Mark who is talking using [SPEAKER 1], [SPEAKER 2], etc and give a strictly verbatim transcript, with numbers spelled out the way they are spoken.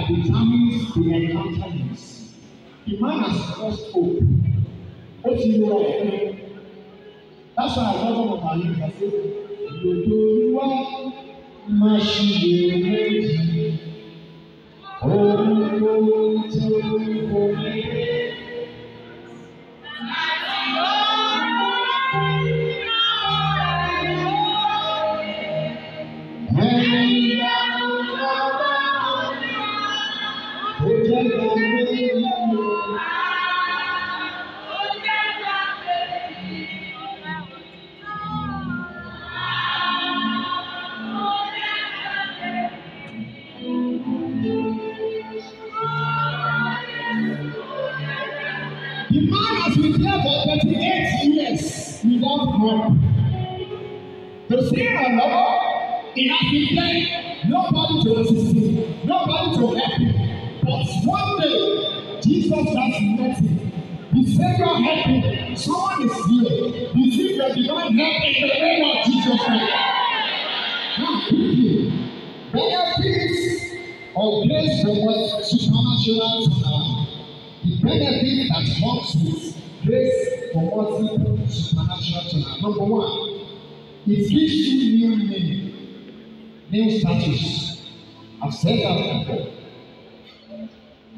[SPEAKER 1] that determines the encounters. The man has lost hope. What do you know? That's why I love what my name is. I say, you do what machine ready. Oh, oh, oh, the man has been there for thirty-eight years without hope. To see a Lord, he has been there, nobody to assist him, nobody to help him. But one day, Jesus has met him. He said, "God help him." Someone is here. You see the divine help in the name of Jesus Christ. Now, quickly, benefits of grace from what supernatural turnaround. The benefit that comes with grace for what supernatural turnaround. Number one, it gives you new meaning, new status. I've said that before.